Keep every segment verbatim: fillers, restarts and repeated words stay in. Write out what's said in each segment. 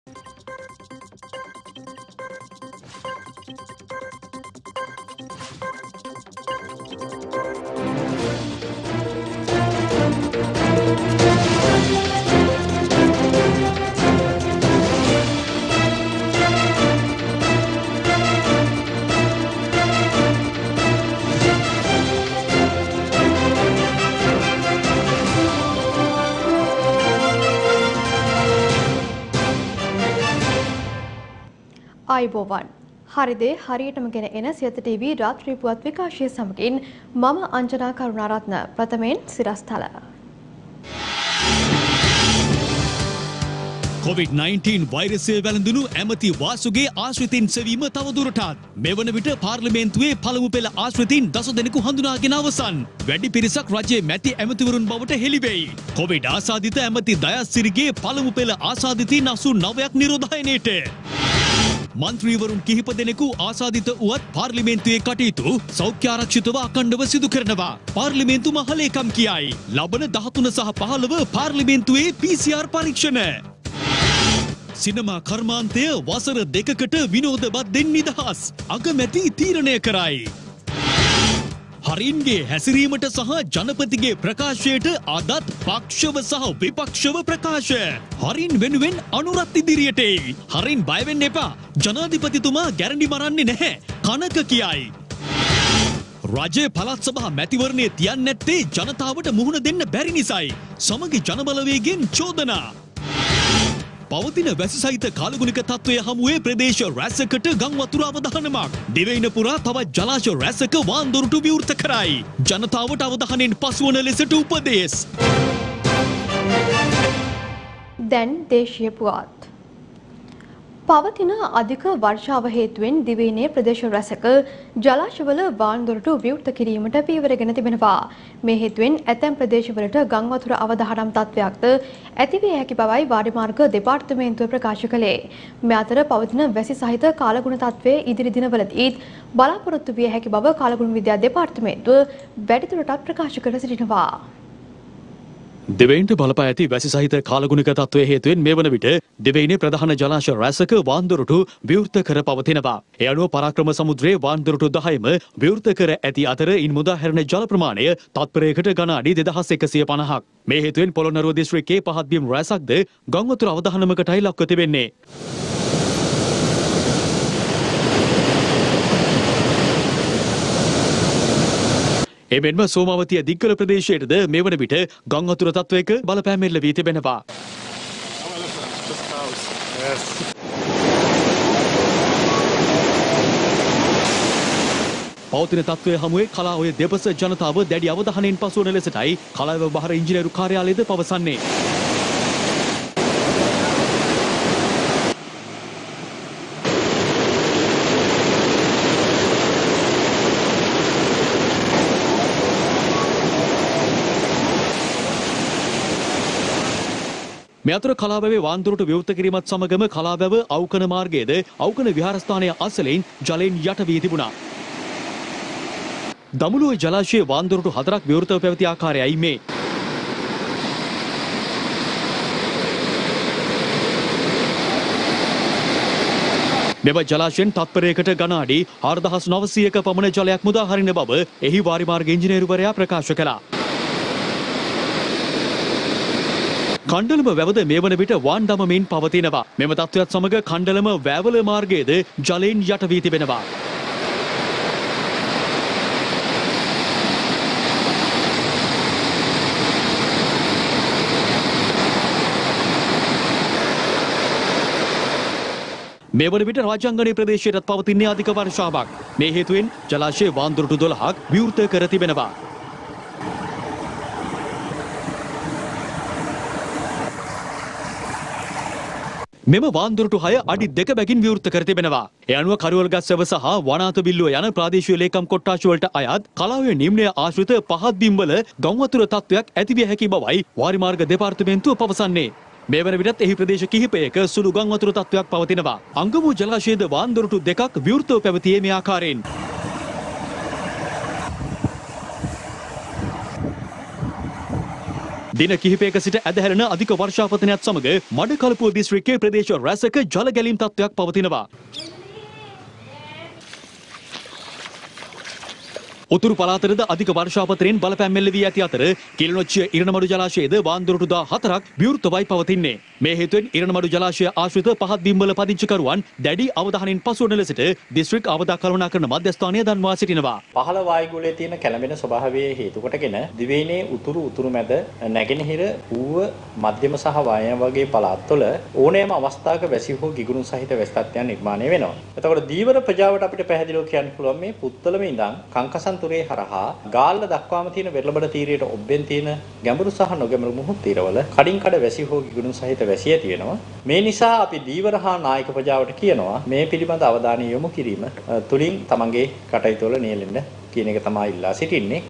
ආයුබෝවන් හරිදේ හරියටම ගෙන එන සියත ටීවී රාත්‍රී පුවත් විකාශය සමගින් මම අංජනා කරුණාරත්න. ප්‍රථමයෙන් සිරස්තල. කොවිඩ් නයින්ටීන් වෛරසය වැළඳුණු ඇමති වාසුගේ ආශ්‍රිතින් සෙවීම තවදුරටත් මෙවන විට පාර්ලිමේන්තුවේ පළමු පෙළ ආශ්‍රිතින් දස දෙනෙකු හඳුනාගෙන අවසන්. වැඩි පිරිසක් රජයේ මැති ඇමතිවරුන් බවට හෙළිවෙයි. කොවිඩ් ආසාදිත ඇමති දයාසිරිගේ පළමු පෙළ ආසාදිතයින් අසූ නවයක් නිරෝධායනයට. මන්ත්‍රීවරුන් කිහිප දෙනෙකු ආසාදිත වුවත් පාර්ලිමේන්තුවේ කටයුතු සෞඛ්‍ය ආරක්ෂිතව අඛණ්ඩව සිදු කරනවා. පාර්ලිමේන්තු මහලේකම් කියයි. ලබන දහතුන සහ පහළව පාර්ලිමේන්තුවේ පී සී ආර් පරීක්ෂණ. සිනමා කර්මාන්තය වසර දෙකකට විනෝද බද්දෙන් නිදහස්. අගමැති තීරණය කරයි. හරින්ගේ හැසිරීමට සහ ජනපතිගේ ප්‍රකාශයට අදත් පක්ෂව සහ විපක්ෂව ප්‍රකාශ. හරින් වෙනුවෙන් අනුරත් ඉදිරියට එයි. හරින් බය වෙන්න එපා. ජනාධිපතිතුමා ගැරන්ටි මරන්නේ නැහැ. කනක කියයි. රජයේ පළාත් සභා මැතිවරණයේ තියන්නේ නැත්තේ ජනතාවට මුහුණ දෙන්න බැරි නිසායි. සමගි ජනබලවේගයෙන් චෝදනා. පවතින වැසි සහිත කාලගුණික තත්ත්වය හමුවේ ප්‍රදේශ රැසකට ගම් වතුර අවදානමක්. දිවයින පුරා තවත් ජලාශ රැසක වාන්දොරටු විවෘත කරයි. ජනතාවට අවධානයෙන් පසුවන ලෙසට උපදෙස්. දැන් දේශීය පුවත්. පවතින අධික වර්ෂාව හේතුවෙන් දිවයිනේ ප්‍රදේශ රැසක ජලාශවල වාන්දොරටු විවෘත කිරීමට පියවරගෙන තිබෙනවා. මේ හේතුවෙන් ඇතැම් ප්‍රදේශවලට ගම් වතුර අවදානම් තත්ත්වයක්ද ඇතිවිය හැකි බවයි වාරිමාර්ග දෙපාර්තමේන්තුව ප්‍රකාශ කළේ. මේ අතර පවතින වැසි සහිත කාලගුණ තත්ත්වයේ ඉදිරි දිනවලදීත් බලාපොරොත්තු විය හැකි බව කාලගුණ විද්‍යා දෙපාර්තමේන්තුව වැඩිදුරටත් ප්‍රකාශ කර සිටිනවා. දෙවයින්ට බලපා ඇති වැසි සහිත කාලගුණික තත්ත්වය හේතුවෙන් මේ වන විට දෙවයිනේ ප්‍රධාන ජලාශ රැසක වාන්දොරටු විවෘත කර පවතිනවා. ඒ අනුව පරාක්‍රම සමුද්‍රයේ වාන්දොරටු දහයම විවෘත කර ඇති අතර ඉන් මුදා හැරෙන ජල ප්‍රමාණය තත්පරයකට ඝන අඩි දෙදහස් එකසිය පනහක්. මේ හේතුවෙන් පොළොන්නරුව දිස්ත්‍රික්කයේ පහත් බිම් රැසක්ද ගම් වතුර අවදානමකටයි ලක්ව තිබෙන්නේ. එමෙන්ම සෝමාවතිය දිග්ගල ප්‍රදේශයේද මේ වන විට ගම් වතුර තත්ත්වයක බලපෑම් එල්ල වී තිබෙනවා. පවතින තත්ත්වය හමුවේ කලාඔය දෙපස ජනතාව දැඩි අවධානයෙන් පසුවන ලෙසටයි කලාව බහර ඉංජිනේරු කාර්යාලයද පවසන්නේ. මේ අතර කලාවැවේ වාන්දොරටු විවෘත කිරීමත් සමගම කලාවැව අවකන මාර්ගයේද අවකන විහාරස්ථානය අසලෙන් ජලයෙන් යට වී තිබුණා. දමුළුවේ ජලාශයේ වාන්දොරටු හතරක් විවෘතව පැවති ආකාරයයි මේ. මෙම ජලාශයෙන් තත්පරයකට ඝන අඩි හාරදහස් නවසීයක පමණ ජලයක් මුදා හරින බව එහි වාරිමාර්ග ඉංජිනේරුවරයා ප්‍රකාශ කළා. කණ්ඩලම වැවද මේ වන විට වාන් දමමින් පවතිනවා. මෙම තත්ත්වයත් සමග කණ්ඩලම වැවල මාර්ගයේද ජලයෙන් යට වී තිබෙනවා. මේ වන විට රාජාංගනයේ ප්‍රදේශයටත් පවතින්නේ අධික වර්ෂාවක්. මේ හේතුවෙන් ජලාශයේ වාන්දොරටු දොළහක් විවෘත කර තිබෙනවා. මෙම වාන්දොරටු හය අඩි දෙක බැගින් විවෘත කර තිබෙනවා. ඒ අනුව කරුවල්ගස්සව සහ වනාත බිල්ලුව යන ප්‍රාදේශීය ලේකම් කොට්ටාශ වලට අයත් කලාවේ නිම්නය ආශ්‍රිත පහත් බිම්වල ගම් වතුර තත්ත්වයක් ඇතිවිය හැකි බවයි වාරිමාර්ග දෙපාර්තමේන්තුව පවසන්නේ. මේ වන විටත් එහි ප්‍රදේශ කිහිපයක සුළු ගම් වතුර තත්ත්වයක් පවතිනවා. අංගමු ජලාශයේද වාන්දොරටු දෙකක් විවෘතව පැවතියේ මේ ආකාරයෙන්. දින කිහිපයක සිට ඇදහැරෙන අධික වර්ෂාපතනයත් සමග මඩකලපුව දිස්ත්‍රික්කයේ ප්‍රදේශ රැසක ජල ගැලීම් තත්ත්වයක් පවතිනවා. උතුරු පළාතටද අධික වර්ෂාපතනයෙන් බලපෑම් මෙල්ල වී ඇති අතර කිලිනොච්චිය ඉරණමඩු ජලාශයේද වාන්දොරටු දාහතරක් විවෘතවයි පවතින්නේ. මේ හේතුවෙන් ඉරණමඩු ජලාශය ආශ්‍රිත පහත් බිම්වල පදිංචිකරුවන් දැඩි අවධානයෙන් පසුවන ලෙසට දිස්ත්‍රික් අවදා කළමනාකරණ මධ්‍යස්ථානය දන්වා සිටිනවා. පහළ වායුගෝලයේ තියෙන කැළඹෙන ස්වභාවයේ හේතු කොටගෙන දිවයිනේ උතුරු උතුරු මැද නැගෙනහිර ඌව මධ්‍යම සහ වායම වගේ පළාත්වල ඕනෑම අවස්ථාවක වැසි හෝ ගිගුරුන් සහිත වැසි තත්ත්වයන් නිර්මාණය වෙනවා. එතකොට දීවර ප්‍රජාවට අපිට පැහැදිලිව කියන්න පුළුවන් මේ පුත්තලම ඉඳන් කංකසන් තුරේ හරහා ගාල්ල දක්වාම තියෙන වෙරළබඩ තීරයට ඔබ්බෙන් තියෙන ගැඹුරු සහ නොගැඹුරු මුහුදු තීරවල කඩින් කඩ වැසි හෝ ගිගුරුන් සහිත වැසි ඇති වෙනවා. මේ නිසා අපි දීවර හා නායක ප්‍රජාවට කියනවා මේ පිළිබඳ අවධානය යොමු කිරීම තුලින් තමන්ගේ කටයුතු වල නියැලෙන්න කියන එක තමයි ඉල්ලා සිටින්නේ.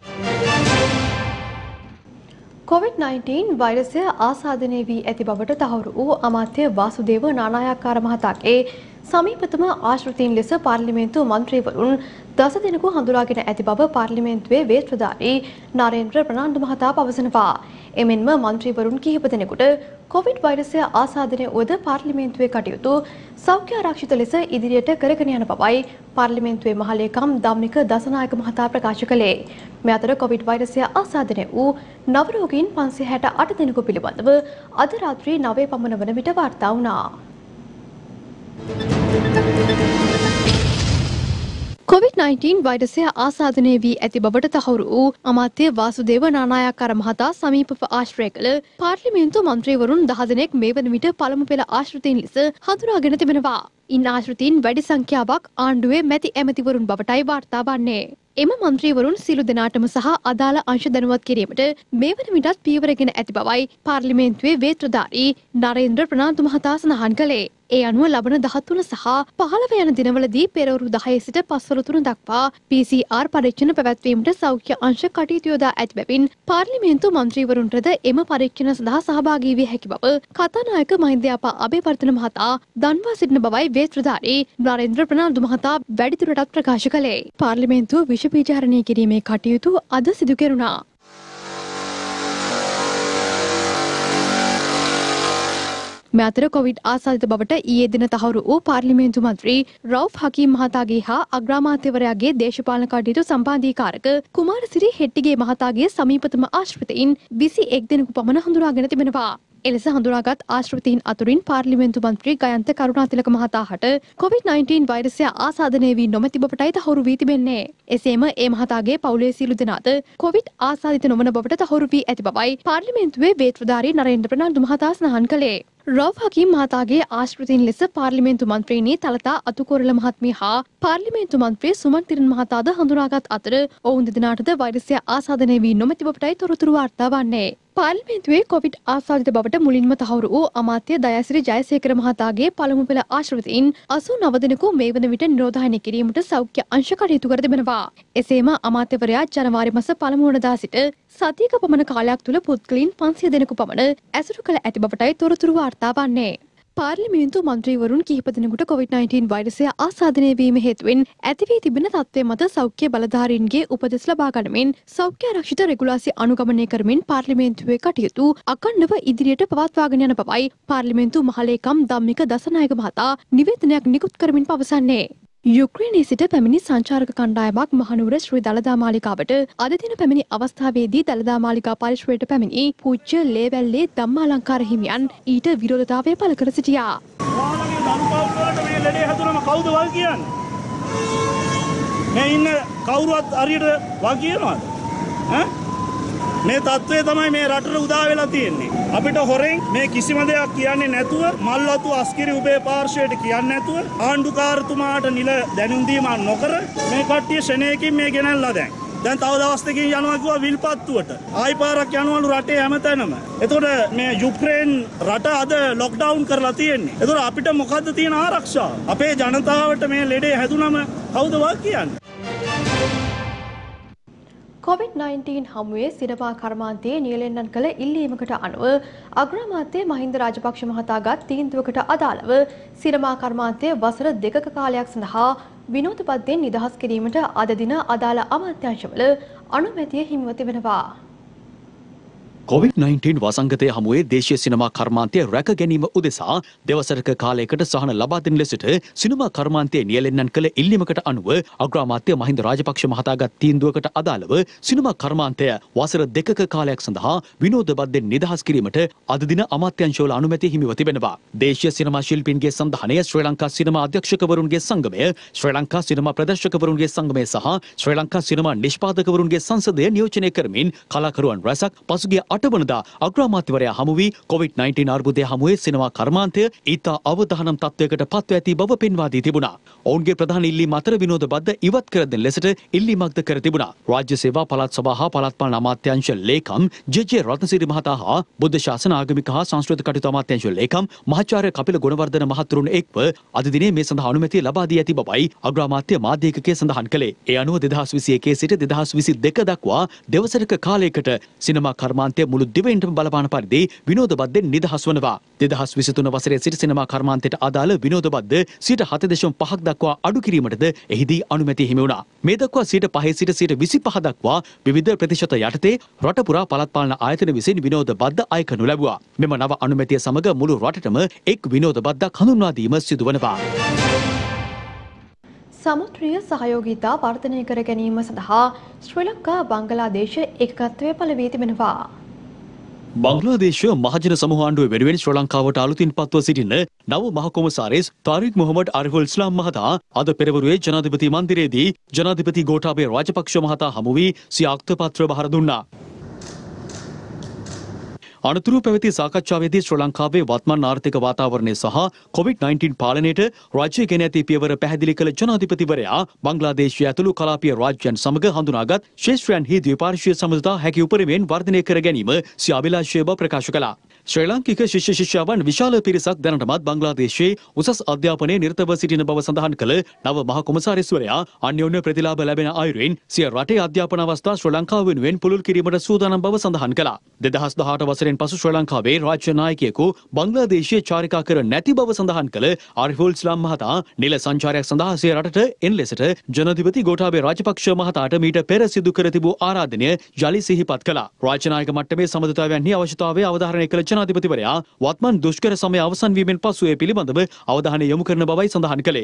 කොවිඩ් නයින්ටීන් වෛරසය ආසාදනය වී ඇති බවට තහවුරු වූ අමාත්‍ය වාසුදේව නානායක්කාර මහතාගේ සමීපතම ආශ්‍රිතයින් ලෙස පාර්ලිමේන්තු මන්ත්‍රීවරුන් දස දෙනෙකු හඳුනාගෙන ඇති බව පාර්ලිමේන්තුවේ වේත්‍රධාරී නරේන්ද්‍ර ප්‍රනාන්දු මහතා පවසනවා. එමෙන්ම මන්ත්‍රීවරුන් කිහිප දෙනෙකුට කොවිඩ් වෛරසය ආසාදනය වුවද පාර්ලිමේන්තුවේ කටයුතු සෞඛ්‍ය ආරක්ෂිත ලෙස ඉදිරියට කරගෙන යන බවයි පාර්ලිමේන්තුවේ මහලේකම් ධම්මික දසනායක මහතා ප්‍රකාශ කළේ. මේ අතර කොවිඩ් වෛරසය ආසාදනය වූ නව රෝගීන් පන්සිය හැට අට දෙනෙකු පිළිබඳව අද රාත්‍රී නවය පමණ වන විට වාර්තා වුණා. කොවිඩ් නයින්ටීන් වෛරසය ආසාදනය වී ඇති බවට තහවුරු වූ අමාත්‍ය වාසුදේව නානායක්කාර මහතා සමීපව ආශ්‍රය කළ පාර්ලිමේන්තු මන්ත්‍රීවරුන් දහ දෙනෙක් මේ වන විට පළමු පෙළ ආශ්‍රිතයින් ලෙස හඳුනාගෙන තිබෙනවා. ඉන් ආශ්‍රිතයින් වැඩි සංඛ්‍යාවක් ආණ්ඩුවේ මැති ඇමතිවරුන් බවටයි වාර්තා වන්නේ. එම මන්ත්‍රීවරුන් සියලු දෙනාටම සහ අදාළ අංශ දැනුවත් කිරීමට මේ වන විටත් පියවරගෙන ඇති බවයි පාර්ලිමේන්තුවේ වේත්‍රධාරී නරේන්ද්‍ර ප්‍රනාන්දු මහතා සඳහන් කළේ. ඒ අනුව ලබන දහතුන සහ පහළව යන දිනවලදී පෙරවරු දහය සිට පස්වරු තුන දක්වා පී සී ආර් පරීක්ෂණ පැවැත්වීමට සෞඛ්‍ය අංශ කටයුතු යොදා ඇති බැවින් පාර්ලිමේන්තු මන්ත්‍රීවරුන්ටද එම පරීක්ෂණ සඳහා සහභාගී විය හැකි බව කතානායක මහින්දයාපා අබේවර්ධන මහතා දන්වා සිටින බවයි වේත්‍රධාරී නරේන්ද්‍ර ප්‍රනාන්දු මහතා වැඩිදුරටත් ප්‍රකාශ කළේ. පාර්ලිමේන්තුව විෂ බීජහරණය කිරීමේ කටයුතු අද සිදු කෙරුණා. මේ අතර කොවිඩ් ආසාදිත බවට ඊයේ දින තහවුරු වූ පාර්ලිමේන්තු මන්ත්‍රී රවුෆ් හකීම් මහතාගේ හා අග්‍රාමාත්‍යවරයාගේ දේශපාලන කටයුතු සම්පාදීකාරක කුමාරසිරි හෙට්ටිගේ මහතාගේ සමීපතම ආශ්‍රිතයින් විසි එක් දෙනෙකු පමණ හඳුනාගෙන තිබෙනවා. එලෙස හඳුනාගත් ආශ්‍රිතයින් අතුරින් පාර්ලිමේන්තු මන්ත්‍රී ගයන්ත කරුණාතිලක මහතා හට කොවිඩ් නයින්ටීන් වෛරසය ආසාදනය වී නොමැති බවටයි තහවුරු වී තිබෙන්නේ. එසේම ඒ මහතාගේ පවුලේ සියලු දෙනාද කොවිඩ් ආසාදිත නොවන බවට තහවුරු වී ඇති බවයි පාර්ලිමේන්තුවේ වේත්‍රධාරී නරේන්ද්‍ර ප්‍රනාන්දු මහතා සඳහන් කළේ. රව් හකීම් මහතාගේ ආශ්‍රිතයින් ලෙස පාර්ලිමේන්තු මන්ත්‍රීනි තලතා අතුකොරළ මහත්මිය හා පාර්ලිමේන්තු මන්ත්‍රී සුමන් තිරන් මහතාද හඳුනාගත් අතර ඔවුන් දෙදෙනාටද වෛරසය ආසාදනය වී නොමැති බවටයි තොරතුරු වාර්තා වන්නේ. පාර්ලිමේන්තුවේ කොවිඩ් ආසාදිත බවට මුලින්ම තහවුරු වූ අමාත්‍ය දයාසිරි ජයසේකර මහතාගේ පළමු පෙළ ආශ්‍රිතයින් අසූ නව දෙනෙකු මේ වන විට නිරෝධායනය කිරීමට සෞඛ්‍ය අංශ කටයුතු කර තිබෙනවා. එසේම අමාත්‍යවරයා ජනවාරි මාස පළමු වනදා සිට සතියක පමණ කාලයක් තුළ පුද්ගලයන් පන්සිය දෙනෙකු පමණ ඇසුරු කළ ඇති බවටයි තොරතුරු වාර්තා වන්නේ. පාර්ලිමේන්තු මන්ත්‍රීවරුන් කිහිප දෙනෙකුට කොවිඩ් නයින්ටීන් වෛරසය ආසාදනය වීම හේතුවෙන් ඇති වී තිබෙන තත්ත්වය මත සෞඛ්‍ය බලධාරීන්ගේ උපදෙස් ලබා ගනිමින් සෞඛ්‍ය ආරක්ෂිත රෙගුලාසි අනුගමනය කරමින් පාර්ලිමේන්තුවේ කටයුතු අඛණ්ඩව ඉදිරියට පවත්වාගෙන යන බවයි පාර්ලිමේන්තු මහලේකම් ධම්මික දසනායක මහතා නිවේදනයක් නිකුත් කරමින් පවසන්නේ. යුක්‍රේනයේ සිට පැමිණි සංචාරක කණ්ඩායමක් මහනුවර ශ්‍රී දළදා මාලිකාවට අද දින පැමිණි අවස්ථාවේදී දළදා මාලිකා පරිශ්‍රයට පැමිණි පූජ්‍ය ලේවැල්ලේ ධම්මාලංකාර හිමියන් ඊට විරෝධතාවය පළ කර සිටියා. ඔයාලගේ දරුපවුල් වලට මේ ලෙඩේ හැදුනම කවුද වල් කියන්නේ? මේ ඉන්න කවුරුවත් හරියට වල් කියනවද? ඈ? මේ තත්ත්වය තමයි මේ රටට උදා වෙලා තියෙන්නේ. අපිට හොරෙන් මේ කිසිම දෙයක් කියන්නේ නැතුව මල්වතු අස්කිරි උබේ පාර්ශවයට කියන්නේ නැතුව ආණ්ඩුකාරතුමාට නිල දැනුම් දීම නොකර මේ කට්ටිය ශනේකින් මේ ගෙනල්ලා දැන්. දැන් තව දවස් දෙකකින් යනවා කිව්වා විල්පත්තුවට. ආයි පාරක් යනවලු රටේ හැමතැනම. එතකොට මේ යුක්‍රේන් රට අද ලොක්ඩවුන් කරලා තියෙන්නේ. එතකොට අපිට මොකද්ද තියෙන ආරක්ෂාව? අපේ ජනතාවට මේ ලෙඩේ හැදුනම කවුද වා කියන්නේ? කොවිඩ් නයින්ටීන් හමුවේ සිනමා කර්මාන්තයේ නියැලෙන්නන් කළ ඉල්ලීමකට අනුව අග්‍රාමාත්‍ය මහින්ද රාජපක්ෂ මහතාගත් තීන්දුවකට අදාළව සිනමා කර්මාන්තය වසර දෙකක කාලයක් සඳහා විනෝද පද්දෙන් නිදහස් කිරීමට අද දින අදාළ අමාත්‍යාංශවල අනුමැතිය හිමිව තිබෙනවා. කොවිඩ් නයින්ටීන් වසංගතය හමුවේ දේශීය සිනමා කර්මාන්තය රැක ගැනීම උදෙසා දෙවසරක කාලයකට සහන ලබා දෙන ලෙසට සිනමා කර්මාන්තයේ නියැලෙන්නන් කළ ඉල්ලීමකට අනුව අග්‍රාමාත්‍ය මහින්ද රාජපක්ෂ මහතාගත් තීන්දුවකට අදාළව සිනමා කර්මාන්තය වසර දෙකක කාලයක් සඳහා විනෝද බද්දෙන් නිදහස් කිරීමට අද දින අමාත්‍යාංශවල අනුමැතිය හිමිව තිබෙනවා. දේශීය සිනමා ශිල්පීන්ගේ සන්ධානය, ශ්‍රී ලංකා සිනමා අධ්‍යක්ෂකවරුන්ගේ සංගමය, ශ්‍රී ලංකා සිනමා ප්‍රදර්ශකවරුන්ගේ සංගමය සහ ශ්‍රී ලංකා සිනමා නිෂ්පාදකවරුන්ගේ සංසදය නියෝජනය කරමින් කලාකරුවන් රැසක් පසුගිය අට වනදා අග්‍රාමාත්‍යවරයා හමු වී කොවිඩ් නයින්ටීන් අර්බුදය හමුවේ සිනමා කර්මාන්තය ඊතා අවදානම් තත්ත්වයකට පත්ව ඇති බව පෙන්වා දී තිබුණා. ඔවුන්ගේ ප්‍රධාන ඉල්ලීම අතර විනෝද බද්ද ඉවත් කර දෙන ලෙසට ඉල්ලීමක්ද කර තිබුණා. රාජ්‍ය සේවා පළාත් සභා හා පළාත් පාලන අමාත්‍යාංශ ලේකම් ජේ.ජේ. රත්නසිරි මහතා හා බුද්ධ ශාසන ආගමික හා සංස්කෘතික කටයුතු අමාත්‍යාංශ ලේකම් මහාචාර්ය කපිල ගුණවර්ධන මහතුරුන් එක්ව අද දිනේ මේ සඳහා අනුමැතිය ලබා දී ඇති බවයි අග්‍රාමාත්‍ය මාධ්‍ය ඒකකයේ සඳහන් කළේ. ඒ අනුව දෙදහස් විසි එකේ සිට දෙදහස් විසි දෙක දක්වා දෙවසරක කාලයකට සිනමා කර්මාන්තය මුළු දිවයිනටම බලපාන පරිදි විනෝද බද්දෙන් නිදහස් වනවා. දෙදහස් විසි තුන වසරේ සිට සිනමා කර්මාන්තයට අදාළ විනෝද බද්ද සිට හත දශම පහක් දක්වා අඩු කිරීමටද එහිදී අනුමැතිය හිමි වුණා. මේ දක්වා සිට පහේ සිට සිට විසි පහ දක්වා විවිධ ප්‍රතිශත යටතේ රට පුරා පළාත් පාලන ආයතන විසින් විනෝද බද්ද අය කරනු ලැබුවා. මෙම නව අනුමැතිය සමග මුළු රටටම එක් විනෝද බද්දක් හඳුන්වා දීම සිදු වනවා. සමුද්‍රීය සහයෝගීතා වර්ධනය කර ගැනීම සඳහා ශ්‍රී ලංකා බංගලාදේශ ඒකත්වය පළ වී තිබෙනවා. බංග්ලාදේශ මහජන සමූහ ආණ්ඩුව වෙනුවෙන් ශ්‍රී ලංකාවට අලුතින් පත්ව සිටින නව මහ කොමසාරිස් තාරික් මොහමඩ් අරිෆුල් ඉස්ලාම් මහතා අද පෙරවරුවේ ජනාධිපති මන්දිරයේදී ජනාධිපති ගෝඨාභය රාජපක්ෂ මහතා හමු වී සිය අක්තපත්‍ර බහර දුන්නා. අනතුරුව පැවති සාකච්ඡාවේදී ශ්‍රී ලංකාවේ වත්මන් ආර්ථික වාතාවරණය සහ කොවිඩ් නයින්ටීන් පාලනයට රාජ්‍ය ගෙන ඇති පියවර පැහැදිලි කළ ජනාධිපතිවරයා බංග්ලාදේශය ඇතුළු කලාපීය රාජ්‍යයන් සමග හඳුනාගත් ශේෂ්ත්‍රයන්හි ද්විපාර්ශ්වීය සමගතා හැකි උපරිමයෙන් වර්ධනය කර ගැනීම සිය අභිලාෂය බව ප්‍රකාශ කළා. ශ්‍රී ලාංකික ශිෂ්‍ය ශිෂ්‍යාවන් විශාල පිරිසක් දැනටමත් බංග්ලාදේශයේ උසස් අධ්‍යාපනයේ නිරතව සිටින බව සඳහන් කළ නව මහ කොමසාරිස්වරයා අන්‍යෝන්‍ය ප්‍රතිලාභ ලැබෙන අයුරින් සිය රටේ අධ්‍යාපන අවස්ථා ශ්‍රී ලංකාව වෙනුවෙන් පුළුල් කිරීමට සූදානම් බව සඳහන් කළා. දෙදහස් දහඅට වසරෙන් පසු ශ්‍රී ලංකාවේ රාජ්‍ය නායකයෙකු බංග්ලාදේශයේ චාරිකා කර නැති බව සඳහන් කළ ආරිෆුල් ඉස්ලාම් මහතා නිල සංචාරයක් සඳහා සිය රටට එන ලෙසට ජනාධිපති ගෝඨාභය රාජපක්ෂ මහතාට මීට පෙර සිදු කර තිබූ ආරාධනය යලි සිහිපත් කළා. රාජ්‍ය නායක මට්ටමේ සමඳතාවයන්හි අවශ්‍යතාවය අවධාරණය කළ ජනාධිපතිවරයා වත්මන් දුෂ්කර සමය අවසන් වීමෙන් පසු ඒ පිළිබඳව අවධානය යොමු කරන බවයි සඳහන් කළේ.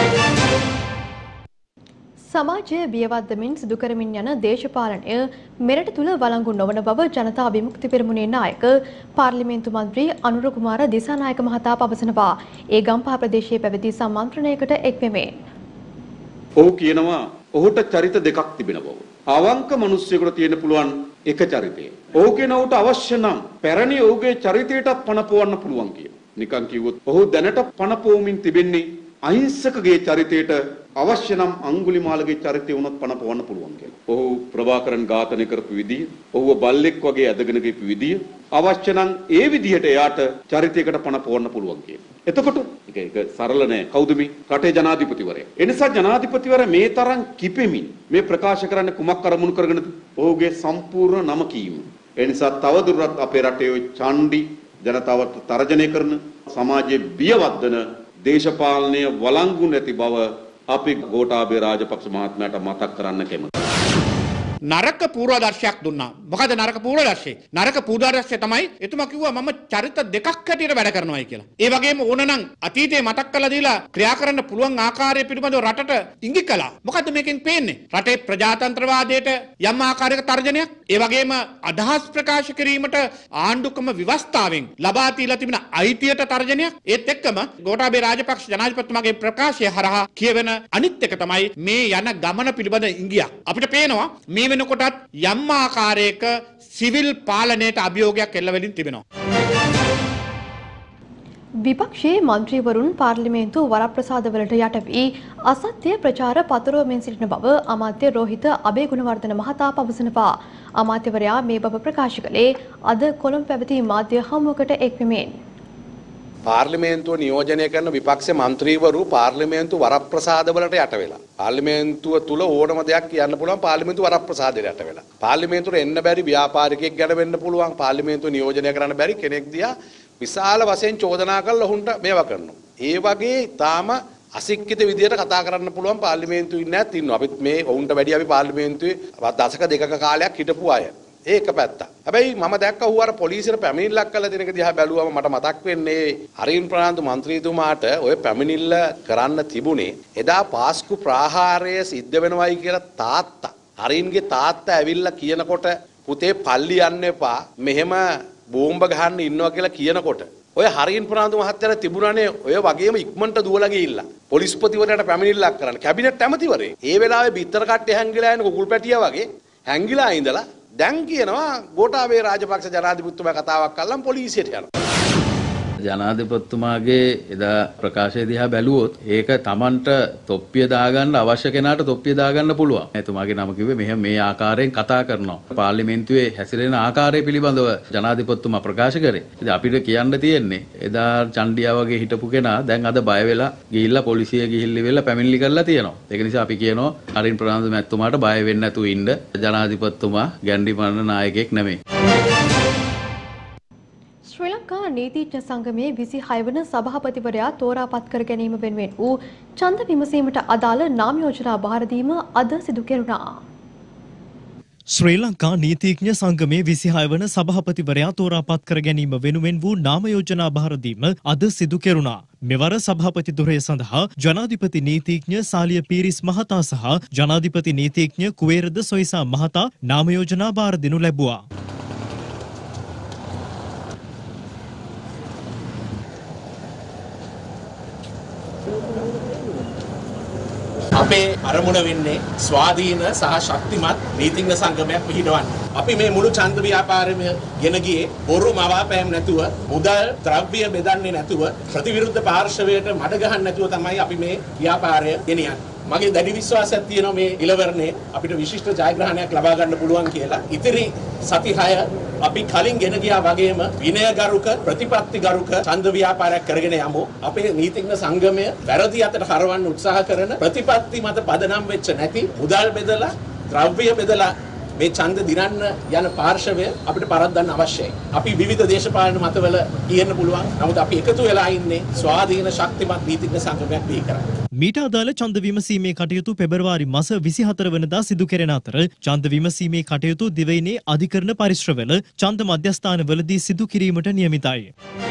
සමාජය බියවද්දමින් සිදු කරමින් යන දේශපාලනය මෙරට තුළ වළංගු නොවන බව ජනතා විමුක්ති පෙරමුණේ නායක පාර්ලිමේන්තු මන්ත්‍රී අනුර කුමාර දිසානායක මහතා පවසනවා. ඒ ගම්පහ ප්‍රදේශයේ පැවති සම්මන්ත්‍රණයකට එක් වෙමින් ඔහු කියනවා ඔහුට චරිත දෙකක් තිබෙන බව. අවංක මිනිස්සුෙකුට තියෙන්න පුළුවන් එක චරිතය. ඔහු කෙනෙකුට අවශ්‍ය නම් පැරණි ඔහුගේ චරිතයටත් පණ පොවන්න පුළුවන් කියන. නිකන් කිව්වොත් ඔහු දැනට පණ පොවමින් තිබෙන්නේ අහිංසකගේ චරිතයට අවශ්‍ය නම් අඟුලිමාලගේ චරිතය වුණත් පණ පොවන්න පුළුවන් කියලා. ඔහු ප්‍රභාකරන් ඝාතනය කරපු විදිය, ඔහුව බල්ලෙක් වගේ ඇදගෙන ගිහපු විදිය, අවශ්‍ය නම් ඒ විදිහට එයාට චරිතයකට පණ පොවන්න පුළුවන් කියලා. එතකොට ඒක ඒක සරල නෑ. කවුද මේ රටේ ජනාධිපතිවරයා? ඒ නිසා ජනාධිපතිවරයා මේ තරම් කිපෙමින් මේ ප්‍රකාශ කරන්නේ කුමක් අරමුණු කරගෙනද? ඔහුගේ සම්පූර්ණ නම කීම. ඒ නිසා තවදුරටත් අපේ රටේ ওই චණ්ඩි ජනතාවට තර්ජනය කරන සමාජයේ බියවද්දන දේශපාලනය වළංගු නැති බව අපි ගෝඨාභය රාජපක්ෂ මහත්මයාට මතක් කරන්න කැමතියි. නරක පූර්වාදර්ශයක් දුන්නා. මොකද නරක පූර්වාදර්ශය? නරක පූර්වාදර්ශය තමයි එතුමා කිව්වා මම චරිත දෙකක් හැටියට වැඩ කරනවායි කියලා. ඒ වගේම ඕනනම් අතීතේ මතක් කරලා දීලා ක්‍රියා කරන්න පුළුවන් ආකාරය පිළිබඳව රටට ඉඟි කළා. මොකද්ද මේකෙන් පේන්නේ? රටේ ප්‍රජාතන්ත්‍රවාදයට යම් ආකාරයක තර්ජනයක්, ඒ වගේම අදහස් ප්‍රකාශ කිරීමට ආණ්ඩුක්‍රම ව්‍යවස්ථාවෙන් ලබා දීලා තිබෙන අයිතියට තර්ජනයක්. ඒත් එක්කම ගෝඨාභය රාජපක්ෂ ජනාධිපතිතුමාගේ ප්‍රකාශය හරහා කියවෙන අනිත් එක තමයි මේ යන ගමන පිළිබඳ ඉඟියක්. අපිට පේනවා මේ වෙනකොටත් යම් ආකාරයක සිවිල් පාලනයට අභියෝගයක් එල්ල වෙමින් තිබෙනවා. විපක්ෂයේ මන්ත්‍රීවරුන් පාර්ලිමේන්තු වරප්‍රසාදවලට යට වී අසත්‍ය ප්‍රචාර පතුරවමින් සිටින බව අමාත්‍ය රෝහිත අබේගුණවර්ධන මහතා පවසනවා. අමාත්‍යවරයා මේ බව ප්‍රකාශ කළේ අද කොළඹ පැවති මාධ්‍ය හමුවකට එක් වෙමින්. පාර්ලිමේන්තුව නියෝජනය කරන විපක්ෂ මන්ත්‍රීවරු පාර්ලිමේන්තු වරප්‍රසාදවලට යට වෙලා. පාර්ලිමේන්තුව තුල ඕනම දෙයක් කියන්න පුළුවන් පාර්ලිමේන්තු වරප්‍රසාදයට යට වෙලා. පාර්ලිමේන්තුවට එන්න බැරි ව්‍යාපාරිකයෙක් ගැන වෙන්න පුළුවන්. පාර්ලිමේන්තුව නියෝජනය කරන්න බැරි කෙනෙක් දිහා විශාල වශයෙන් චෝදනා කරලා ඔහුන්ට මේවා කරනවා. ඒ වගේ තාම අසික්කිත විදියට කතා කරන්න පුළුවන් පාර්ලිමේන්තුවේ ඉන්නත් ඉන්නවා. අපිත් මේ ඔවුන්ට වැඩි අපි පාර්ලිමේන්තුවේ දශක දෙකක කාලයක් හිටපු අය. ඒක පැත්ත. හැබැයි මම දැක්ක ඌ අර පොලිසියට පැමිණිල්ලක් කළා දෙන එක දිහා බැලුවම මට මතක් වෙන්නේ හරින් ප්‍රනාන්දු මන්ත්‍රීතුමාට ඔය පැමිණිල්ල කරන්න තිබුණේ එදා පාස්කු ප්‍රාහාරය සිද්ධ වෙනවයි කියලා තාත්තා හරින්ගේ තාත්තා ඇවිල්ලා කියනකොට පුතේ පල්ලි යන්න එපා මෙහෙම බෝම්බ ගහන්න ඉන්නවා කියලා කියනකොට ඔය හරින් ප්‍රනාන්දු මහත්තයාට තිබුණානේ ඔය වගේම ඉක්මනට දුවලා ගිහිල්ලා පොලිස්පතිවරයාට පැමිණිල්ලක් කරන්න කැබිනට් ඇමතිවරේ. ඒ වෙලාවේ බිත්තර කට්ටිය හැංගිලා යන කුකුල් පැටියා වගේ හැංගිලා ඉඳලා දැන් කියනවා ගෝඨාභය රාජපක්ෂ ජනාධිපතිතුමා කතාවක් කළාම පොලිසියට යනවා. ජනාධිපතිතුමාගේ එදා ප්‍රකාශය දිහා බැලුවොත් ඒක Tamanට තොප්පිය දාගන්න අවශ්‍ය කෙනාට තොප්පිය දාගන්න පුළුවන්. එතුමාගේ නම කිව්වේ මෙහෙම මේ ආකාරයෙන් කතා කරනවා. පාර්ලිමේන්තුවේ හැසිරෙන ආකාරය පිළිබඳව ජනාධිපතිතුමා ප්‍රකාශ කරේ. ඉතින් අපිට කියන්න තියෙන්නේ එදා චණ්ඩියා වගේ හිටපු කෙනා දැන් අද බය වෙලා ගිහිල්ලා පොලිසිය ගිහිල්ලි වෙලා පැමිණිලි කරලා තියෙනවා. ඒක නිසා අපි කියනවා හරින් ප්‍රනාන්දු මැතිතුමාට බය වෙන්නේ නැතුව ඉන්න. ජනාධිපතිතුමා ගැන්ඩි පන්න නායකයෙක් නෙමෙයි. ශ්‍රී ලංකා නීතිඥ සංගමයේ විසිහය වන සභාපතිවරයා තෝරාපත් කර ගැනීම වෙනුවෙන් වූ ඡන්ද විමසීමට අදාළ නාම යෝජනා බාර දීම අද සිදු කෙරුණා. ශ්‍රී ලංකා නීතිඥ සංගමයේ විසිහය වන සභාපතිවරයා තෝරාපත් කර ගැනීම වෙනුවෙන් වූ නාම යෝජනා බාර දීම අද සිදු කෙරුණා. මෙවර සභාපති ධුරය සඳහා ජනාධිපති නීතිඥ සාලිය පීරිස් මහතා සහ ජනාධිපති නීතිඥ කුවේරද සොයිසා මහතා නාම යෝජනා බාර දෙනු ලැබුවා. අපේ අරමුණ වෙන්නේ ස්වාධීන සහ ශක්තිමත් නීතිඥ සංගමයක් පිහිටවන්න. අපි මේ මුළු ඡන්ද ව්‍යාපාරෙම ගෙන ගියේ බොරු මවාපෑම් නැතුව, මුදල් ද්‍රව්‍ය බෙදන්නේ නැතුව, ප්‍රතිවිරුද්ධ පාර්ශවයට මඩ ගහන්න නැතුව තමයි අපි මේ ව්‍යාපාරය ගෙනියන්නේ. මගේ දැඩි විශ්වාසයක් තියෙනවා මේ ඉලවරණේ අපිට විශිෂ්ට ජයග්‍රහණයක් ලබා ගන්න පුළුවන් කියලා. ඉතිරි සති හය අපි කලින් ගෙන ගියා වගේම විනයගරුක ප්‍රතිපත්තිගරුක ඡන්ද ව්‍යාපාරයක් කරගෙන යමු. අපේ නීතිඥ සංගමය වැරදි අතට හරවන්න උත්සාහ කරන ප්‍රතිපත්ති මත පදනම් වෙච්ච නැති මුදල් බෙදලා ද්‍රව්‍ය බෙදලා මේ ඡන්ද දිනන්න යන පාර්ශවය අපිට පරද්දන්න අවශ්‍යයි. අපි විවිධ දේශපාලන මතවල කියන්න පුළුවන්. නමුත් අපි එකතු වෙලා ඉන්නේ ස්වාධීන ශක්තිමත් නීතිඥ සංගමයක් බිහි කරන්න. මීට අදාළ ඡන්ද විමසීමේ කටයුතු පෙබරවාරි මාස විසිහතර වනදා සිදු කෙරෙන අතර ඡන්ද විමසීමේ කටයුතු දිවයිනේ අධිකරණ පරිශ්‍රවල ඡන්ද මධ්‍යස්ථානවලදී සිදු කිරීමට නියමිතයි.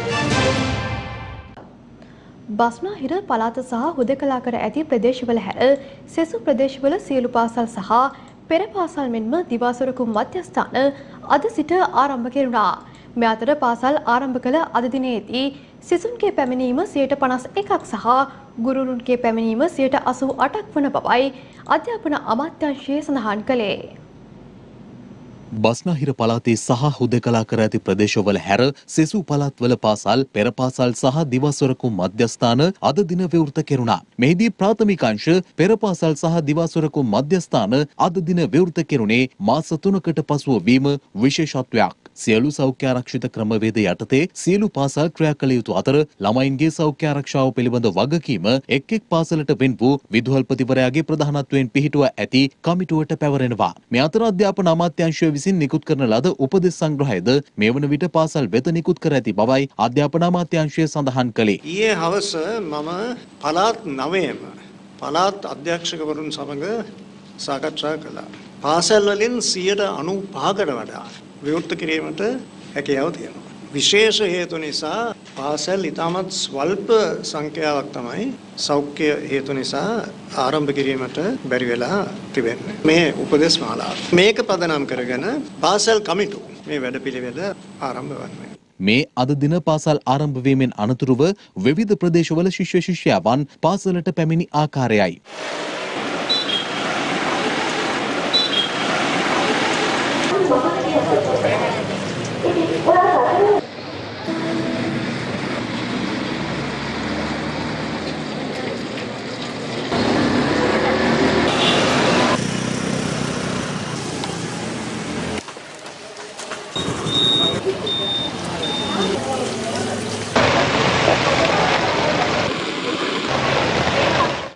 බස්නාහිර පළාත සහ හුදකලා කර ඇති ප්‍රදේශවල හැර සෙසු ප්‍රදේශවල සියලු පාසල් සහ පෙර පාසල් මෙන්ම දිවාසොරකුම් මධ්‍යස්ථාන අද සිට ආරම්භ කෙරුණා. මේ අතර පාසල් ආරම්භ කළ අද දිනේදී සිසුන්ගේ පැමිණීම සියයට පනස් එකක් සහ ගුරුවරුන්ගේ පැමිණීම සියයට අසූ අටක් වන බවයි අධ්‍යාපන අමාත්‍යාංශය සඳහන් කළේ. බස්නාහිර පළාතේ සහ හුදකලා කර ඇති ප්‍රදේශවල හැර සෙසු පළාත්වල පාසල් පෙර පාසල් සහ දිවාසොරකුම් මධ්‍යස්ථාන අද දින විවෘත කෙරුණා. මෙහිදී ප්‍රාථමික අංශ පෙර පාසල් සහ දිවාසොරකුම් මධ්‍යස්ථාන අද දින විවෘත කෙරුණේ මාස තුනකට පසුව වීම විශේෂත්වයක්. සියලු සෞඛ්‍ය ආරක්ෂිත ක්‍රමවේද යටතේ සියලු පාසල් ක්‍රියා කළ යුතු අතර ළමයින්ගේ සෞඛ්‍ය ආරක්ෂාව පිළිබඳ වගකීම එක් එක් පාසලට වෙන් වූ විදුහල්පතිවරයාගේ ප්‍රධානත්වයෙන් පිහිටුවා ඇති කමිටුවට පැවරෙනවා. මේ අතර අධ්‍යාපන අමාත්‍යාංශය විසින් නිකුත් කරන ලද උපදෙස් සංග්‍රහයද මේ වන විට පාසල් වෙත නිකුත් කර ඇති බවයි අධ්‍යාපන අමාත්‍යාංශය සඳහන් කළේ. ඊයේ හවස මම පළාත් නවයේම පළාත් අධ්‍යක්ෂකවරුන් සමග සාකච්ඡා කළා. පාසල් වලින් සියයට අනූපහකට වඩා විවෘත කිරීමට හැකියාව තියෙනවා. විශේෂ හේතු නිසා පාසල් ඉතාමත් ස්වල්ප සංඛ්‍යාවක් තමයි සෞඛ්‍ය හේතු නිසා ආරම්භ කිරීමට බැරි වෙලා තිබෙන්නේ. මේ උපදෙස් මාලාව. මේක පදනම් කරගෙන පාසල් කමිටු මේ වැඩපිළිවෙල ආරම්භ වන්නේ. මේ අද දින පාසල් ආරම්භ වීමෙන් අනතුරුව විවිධ ප්‍රදේශවල ශිෂ්‍ය ශිෂ්‍යාවන් පාසලට පැමිණි ආකාරයයි.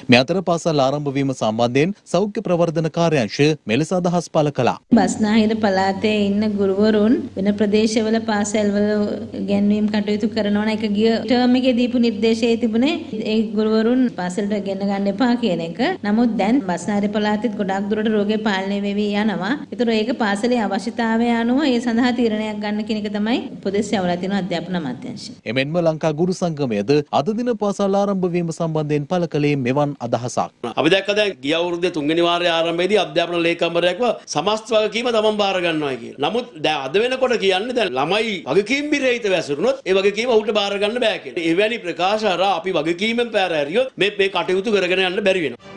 මේ අතර පාසල් ආරම්භ වීම සම්බන්ධයෙන් සෞඛ්‍ය ප්‍රවර්ධන කාර්යාංශ මෙලෙස අදහස් පළ කළා. බස්නාහිර පළාතේ ඉන්න ගුරුවරුන් වෙන ප්‍රදේශවල පාසල්වල ඉගෙනීම් කටයුතු කරනවා එක ගිය ටර්ම් එකේ දීපු නිර්දේශයේ තිබුණේ ඒ ගුරුවරුන් පාසලට ගෙන ගන්න එපා කියන එක. නමුත් දැන් බස්නාහිර පළාතෙත් ගොඩක් දුරට රෝගය පාලනය වෙවි යනවා. ඒතර ඒක පාසලේ අවශ්‍යතාවය අනුව ඒ සඳහා තීරණයක් ගන්න කියන එක තමයි උපදෙස් යවලා තියෙන අධ්‍යාපන අමාත්‍යාංශය. එමෙන්ම ලංකා ගුරු සංගමයේද අද දින පාසල් ආරම්භ වීම සම්බන්ධයෙන් පළ කළේ මෙවන් අදහසක්. අපි දැක්ක දැන් ගිය අවුරුද්දේ තුන්වෙනි වාරයේ ආරම්භයේදී අධ්‍යාපන ලේකම්වරයෙක්ව සමස්ත වගකීම තමන් බාර ගන්නවා කියලා. නමුත් දැන් අද වෙනකොට කියන්නේ දැන් ළමයි වගකීම් බිරහිත වැසුරුනොත් ඒ වගකීම ඔහුට බාර ගන්න බෑ කියලා. එවැනි ප්‍රකාශ හරහා අපි වගකීමෙන් පැහැර හැරියොත් මේ මේ කටයුතු කරගෙන යන්න බැරි වෙනවා.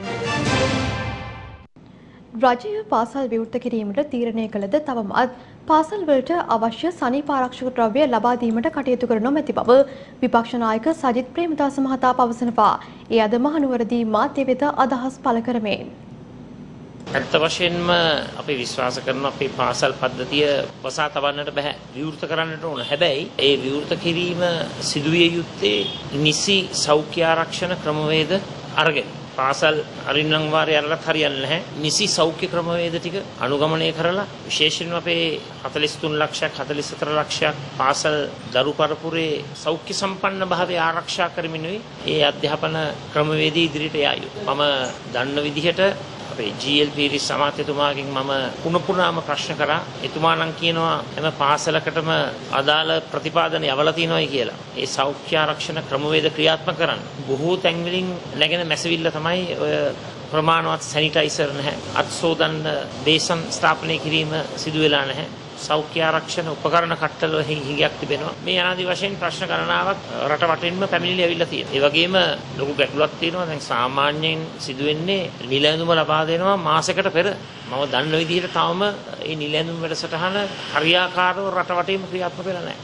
රජය පාසල් විවෘත කිරීමට තීරණය කළද තවමත් පාසල් වලට අවශ්‍ය සනීප ආරක්ෂක ද්‍රව්‍ය ලබා දීමට කටයුතු කර නොමැති බව විපක්ෂ නායක සජිත් ප්‍රේමදාස මහතා පවසනවා. ඒ අද මහනුවරදී මාධ්‍ය වෙත අදහස් පළ කරමින් ඇත්ත වශයෙන්ම අපි විශ්වාස කරනවා අපේ පාසල් පද්ධතිය වසා තබන්නට බෑ, විවෘත කරන්නට ඕන. හැබැයි ඒ විවෘත කිරීම සිදුවිය යුත්තේ නිසි සෞඛ්‍ය ආරක්ෂණ ක්‍රමවේද අරගෙන. පාසල් අරින්නම් වාරේ අරලත් හරියන්නේ නැහැ. නිසි සෞඛ්‍ය ක්‍රමවේද ටික අනුගමනය කරලා විශේෂයෙන්ම අපේ හතළිස් තුන් ලක්ෂයක් හතළිස් හතර ලක්ෂයක් පාසල් දරු පරපුරේ සෞඛ්‍ය සම්පන්න භාවය ආරක්ෂා කරමිනුයි ඒ අධ්‍යාපන ක්‍රමවේදී ඉදිරියට යා යුතු. මම දන්න විදිහට අපේ ජී එල් පීරිස් අමාත්‍යතුමාගෙන් මම පුන පුනාම ප්‍රශ්න කරා. එතුමා නම් කියනවා හැම පාසලකටම අදාළ ප්‍රතිපාදන යවලා තියෙනවායි කියලා. ඒ සෞඛ්‍ය ආරක්ෂණ ක්‍රමවේද ක්‍රියාත්මක කරන්න. බොහෝ තැන්වලින් නැගෙන මැසවිල්ල තමයි ඔය ප්‍රමාණවත් සැනිටයිසර් නැහැ. අත් සෝදන්න දේශම් ස්ථාපනය කිරීම සිදු වෙලා නැහැ. සෞඛ්‍ය ආරක්ෂණ උපකරණ කට්ටල හිඟයක් තිබෙනවා. මේ අනාදි වශයෙන් ප්‍රශ්න ගණනාවක් රට වටින්ම පැමිණිලි ඇවිල්ලා තියෙනවා. ඒ වගේම ලොකු ගැටලුවක් තියෙනවා. දැන් සාමාන්‍යයෙන් සිදුවෙන්නේ නිල ඇඳුම ලබා දෙනවා මාසයකට පෙර. මම දන්න විදිහට තවම මේ නිල ඇඳුම් වැඩසටහන හරියාකාරව රට වටින්ම ක්‍රියාත්මක වෙලා නැහැ.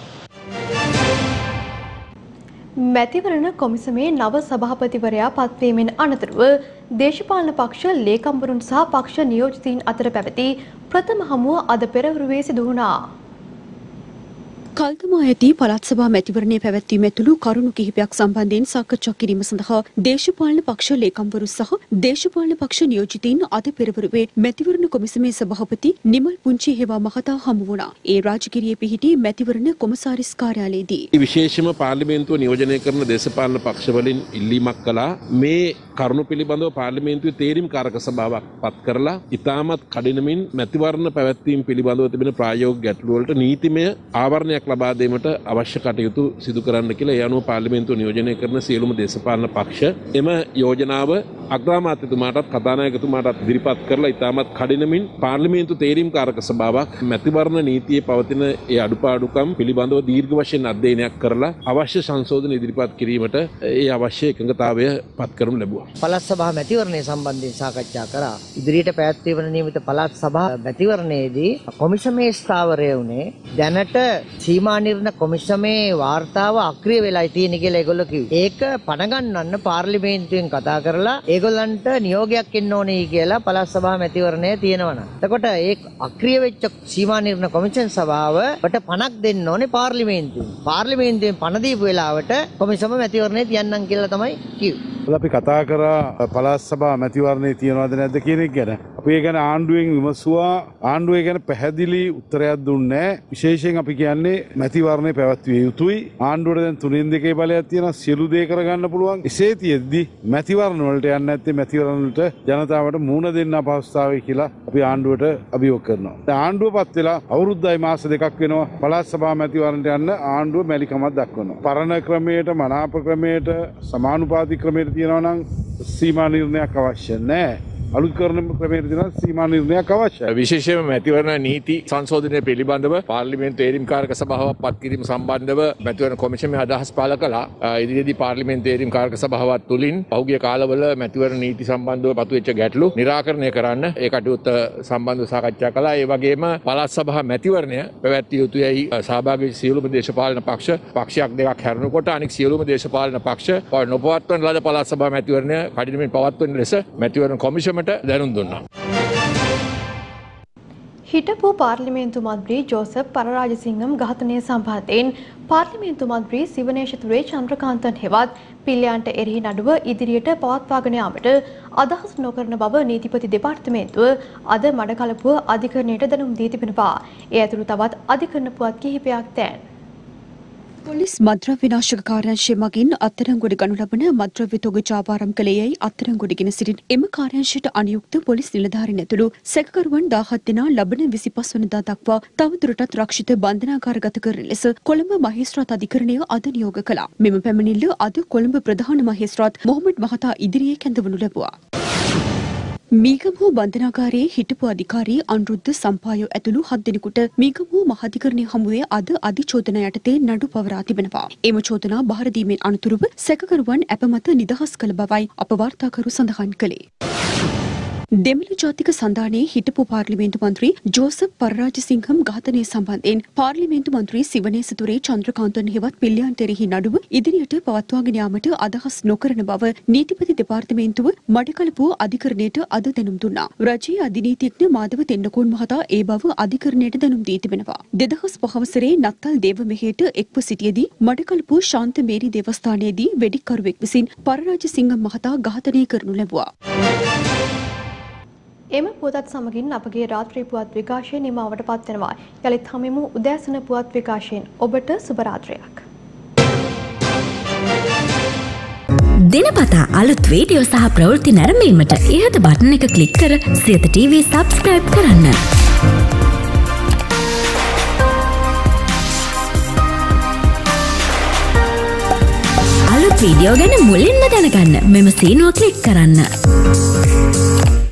මැතිවරණ කොමිසමේ නව සභාපතිවරයා පත්වීමෙන් අනතුරුව දේශපාලන පක්ෂ ලේකම්වරුන් සහ පක්ෂ නියෝජිතයින් අතර පැවති ප්‍රථම හමුව අද පෙරවරුවේ සිදු වුණා. කල්තමා ඇති පළාත් සභා මැතිවරණය පැවැත්වීම ඇතුළු කරුණු කිහිපයක් සම්බන්ධයෙන් සාකච්ඡා කිරීම සඳහා දේශපාලන පක්ෂ ලේකම්වරු සහ දේශපාලන පක්ෂ නියෝජිතයින් අද පෙරවරුවේ මැතිවරණ කොමිසමේ සභාපති නිමල් පුංචි හේවා මහතා හමු වුණා. ඒ රාජගිරියේ පිහිටි මැතිවරණ කොමසාරිස් කාර්යාලයේදී විශේෂම පාර්ලිමේන්තුව නියෝජනය කරන දේශපාලන පක්ෂවලින් ඉල්ලීමක් කළා මේ කරුණු පිළිබඳව පාර්ලිමේන්තුවේ තේරීම් කාරක සභාවක් පත් කරලා ඉතාමත් කඩිනමින් මැතිවරණ පැවැත්වීම පිළිබඳව තිබෙන ප්‍රායෝගික ගැටලු වලට නීතිමය ආවරණයක් ලබා දීමට අවශ්‍ය කටයුතු සිදු කරන්න කියලා ඒ අනුව පාර්ලිමේන්තුව නියෝජනය කරන සියලුම දේශපාලන පක්ෂ එම යෝජනාව අග්‍රාමාත්‍යතුමාටත් කතානායකතුමාටත් ඉදිරිපත් කරලා ඉතාමත් කඩිනමින් පාර්ලිමේන්තු තේරීම් කාරක සභාවක් මැතිවරණ නීතියේ පවතින ඒ අඩුපාඩුකම් පිළිබඳව දීර්ඝ වශයෙන් අධ්‍යයනයක් කරලා අවශ්‍ය සංශෝධන ඉදිරිපත් කිරීමට ඒ අවශ්‍ය එකඟතාවය පත් කරනු ලැබුවා. පළාත් සභා මැතිවරණය සම්බන්ධයෙන් සාකච්ඡා කරා. ඉදිරියට පැවැත්වීම නියමිත පළාත් සභා මැතිවරණයේදී කොමිසමේ ස්ථාවරය වුණේ දැනට සීමා නිර්ණ කොමිසමේ වාර්තාව අක්‍රිය වෙලා තියෙන කියලා ඒගොල්ලෝ කිව්වේ. ඒක පණ ගන්නන්න පාර්ලිමේන්තුවෙන් කතා කරලා ඒගොල්ලන්ට නියෝගයක් එන්න ඕනේ කියලා පළාත් සභා මැතිවරණය තියෙනවා. එතකොට ඒ අක්‍රිය වෙච්ච සීමා නිර්ණ කොමිෂන් සභාවට පණක් දෙන්න ඕනේ පාර්ලිමේන්තුවෙන්. පාර්ලිමේන්තුවෙන් පණ දීපු වෙලාවට කොමිසම මැතිවරණය තියන්නම් කියලා තමයි කිව්වේ. අපි කතා කරා පළාත් සභා මැතිවරණේ තියනවද නැද්ද කියන එක ගැන. අපි ඒ ගැන ආණ්ඩුවෙන් විමසුවා. ආණ්ඩුව ගැන පැහැදිලි උත්තරයක් දුන්නේ නැහැ. විශේෂයෙන් අපි කියන්නේ මැතිවරණේ පැවැත්විය යුතුයි. ආණ්ඩුවට දැන් තුනෙන් දෙකේ බලයක් තියෙනවා. සියලු දේ කරගන්න පුළුවන්. එසේ තියෙද්දි මැතිවරණ වලට යන්නේ නැත්තේ මැතිවරණ වලට ජනතාවට මුහුණ දෙන්න අපහසුතාවය කියලා අපි ආණ්ඩුවට අභියෝග කරනවා. දැන් ආණ්ඩුව පත් වෙලා අවුරුද්දයි මාස දෙකක් වෙනවා. පළාත් සභා මැතිවරණට යන්න ආණ්ඩුව මැලිකමක් දක්වනවා. පරණ ක්‍රමයට මනාප ක්‍රමයට සමානුපාතික ක්‍රමයට තියෙනවා නම් සීමා නිර්ණයක් අවශ්‍ය නැහැ. අලුත් කරන ක්‍රමයට තියෙනවා සීමා නිර්ණයක් අවශ්‍යයි. විශේෂයෙන්ම මැතිවරණ නීති සංශෝධනය පිළිබඳව පාර්ලිමේන්තු තේරීම් කාරක සභාවක් පත් කිරීම සම්බන්ධව මැතිවරණ කොමිෂමේ අදහස් පළ කළා. ඉදිරියේදී පාර්ලිමේන්තු තේරීම් කාරක සභාවක් තුලින් පහුගිය කාලවල මැතිවරණ නීති සම්බන්ධව මතුවෙච්ච ගැටලු निराකරණය කරන්න ඒ කටයුත්ත සම්බන්ධව සාකච්ඡා කළා. ඒ වගේම පළාත් සභා මැතිවරණය පැවැත්විය යුතුයයි සහභාගී සියලුම දේශපාලන පක්ෂ පක්ෂයක් දෙකක් හැරෙනකොට අනෙක් සියලුම දේශපාලන පක්ෂ නොපවත්වන ලද පළාත් සභා මැතිවරණය කඩිනමින් පවත්වන ලෙස මැතිවරණ කොමිෂමට දැනුම් දුන්නා. හිටපු පාර්ලිමේන්තු මන්ත්‍රී ජෝසප් පරරාජසිංහම් ඝාතනය සම්බන්ධයෙන් පාර්ලිමේන්තු මන්ත්‍රී සිවනේෂතුරේ චන්ද්‍රකාන්තන් හෙවත් පිල්ලයන්ට එරෙහි නඩුව ඉදිරියට පවත්වාගෙන යාමට අදහස් නොකරන බව නීතිපති දෙපාර්තමේන්තුව අද මඩකලපුව අධිකරණයට දැනුම් දී තිබෙනවා. ඒ ඇතුළු තවත් අධිකරණ පුවත් කිහිපයක් දැන් පොලිස් මද්‍රව්‍ය විනාශක කාර්යාංශය මගින් අත්අඩංගුවට ගනු ලබන මද්‍රව්‍ය තොග ජාවාරම් කළේයයි අත්අඩංගුවටගෙන සිටින එම කාර්යාංශයට අනියුක්ත පොලිස් නිලධාරීන් ඇතුළු සැකකරුවන් දහහත් දෙනා ලබන විසිපස් වනදා දක්වා තවදුරටත් රක්ෂිත බන්ධනාගාරගත කරන ලෙස කොළඹ මහේස්ත්‍රාත් අධිකරණය අද නියෝග කළා. මෙම පැමිණිල්ල අද කොළඹ ප්‍රධාන මහේස්ත්‍රාත් මොහොමඩ් මහතා ඉදිරියේ කැඳවනු ලැබුවා. මීගමුව බන්ධනාගාරයේ හිටපු අධිකාරී අනුරුද්ධ සම්පායෝ ඇතුළු හත් දෙනෙකුට මීගමුව මහාධිකරණය හමුවේ අද අධිචෝදනා යටතේ නඩු පවරා තිබෙනවා. එම චෝදනා බාර දීමෙන් අනතුරුව සැකකරුවන් අපමත නිදහස් කළ බවයි අප වාර්තාකරු සඳහන් කළේ. දෙමළ ජාතික සන්ධානයේ හිටපු පාර්ලිමේන්තු මන්ත්‍රී ජෝසප් පරරාජසිංහම් ඝාතනය සම්බන්ධයෙන් පාර්ලිමේන්තු මන්ත්‍රී සිවනේසතුරේ චන්ද්‍රකාන්තන් හෙවත් පිල්ලයන්ට එරෙහි නඩුව ඉදිරියට පවත්වාගෙන යාමට අදහස් නොකරන බව නීතිපති දෙපාර්තමේන්තුව මඩකලපුව අධිකරණයට අද දැනුම් දුන්නා. රජයේ අධිනීතිඥ මාධව තෙන්නකෝන් මහතා ඒ බව අධිකරණයට දැනුම් දී තිබෙනවා. දෙදහස් පහ වසරේ නත්තල් දේව මෙහෙයට එක්ව සිටියේදී මඩකලපුව ශාන්ත මේරි දේවස්ථානයේදී වෙඩික්කරුවෙක් විසින් පරරාජසිංහම් මහතා ඝාතනය කරනු ලැබුවා. එම පුවතත් සමගින් අපගේ රාත්‍රී පුවත් විකාශය නිමාවට පත් වෙනවා. යලිත් හමුවෙමු උදෑසන පුවත් විකාශයෙන්. ඔබට සුබ රාත්‍රියක්. දිනපතා අලුත් වීඩියෝ සහ ප්‍රවෘත්ති නැරඹීමට ඉහත බටන් එක ක්ලික් කර සියත ටීවී සබ්ස්ක්‍රයිබ් කරන්න. අලුත් වීඩියෝ ගැන මුලින්ම දැනගන්න මෙම සීනුව ක්ලික් කරන්න.